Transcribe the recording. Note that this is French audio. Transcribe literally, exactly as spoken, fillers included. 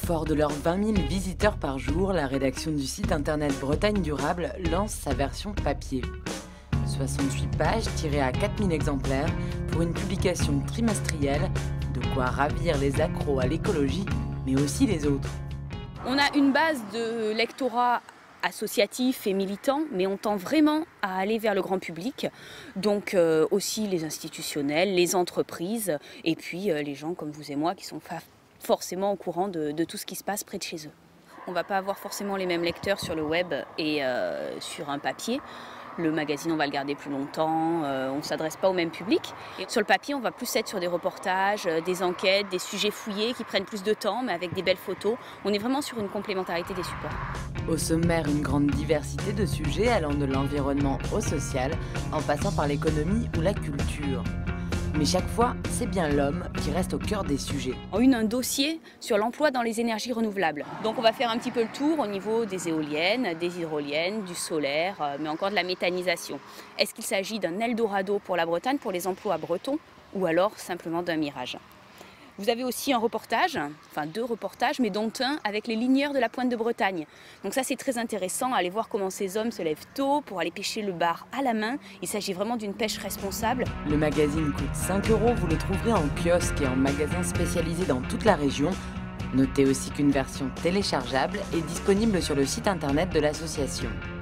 Fort de leurs vingt mille visiteurs par jour, la rédaction du site internet Bretagne Durable lance sa version papier. soixante-huit pages tirées à quatre mille exemplaires pour une publication trimestrielle, de quoi ravir les accros à l'écologie, mais aussi les autres. On a une base de lectorat associatif et militant, mais on tend vraiment à aller vers le grand public, donc euh, aussi les institutionnels, les entreprises, et puis euh, les gens comme vous et moi qui sont forcément au courant de, de tout ce qui se passe près de chez eux. On ne va pas avoir forcément les mêmes lecteurs sur le web et euh, sur un papier. Le magazine, on va le garder plus longtemps, euh, on ne s'adresse pas au même public. Et sur le papier, on va plus être sur des reportages, euh, des enquêtes, des sujets fouillés qui prennent plus de temps, mais avec des belles photos. On est vraiment sur une complémentarité des supports. Au sommaire, une grande diversité de sujets allant de l'environnement au social, en passant par l'économie ou la culture. Mais chaque fois, c'est bien l'homme qui reste au cœur des sujets. On a eu un dossier sur l'emploi dans les énergies renouvelables. Donc on va faire un petit peu le tour au niveau des éoliennes, des hydroliennes, du solaire, mais encore de la méthanisation. Est-ce qu'il s'agit d'un Eldorado pour la Bretagne, pour les emplois bretons, ou alors simplement d'un mirage ? Vous avez aussi un reportage, enfin deux reportages, mais dont un avec les ligneurs de la Pointe de Bretagne. Donc ça c'est très intéressant, aller voir comment ces hommes se lèvent tôt pour aller pêcher le bar à la main. Il s'agit vraiment d'une pêche responsable. Le magazine coûte cinq euros, vous le trouverez en kiosque et en magasin spécialisé dans toute la région. Notez aussi qu'une version téléchargeable est disponible sur le site internet de l'association.